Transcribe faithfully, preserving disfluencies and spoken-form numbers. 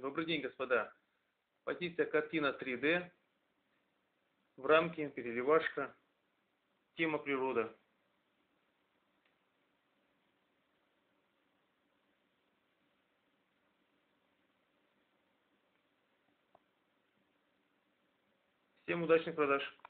Добрый день, господа. Позиция картина три дэ. В рамке переливашка. Тема природа. Всем удачных продаж.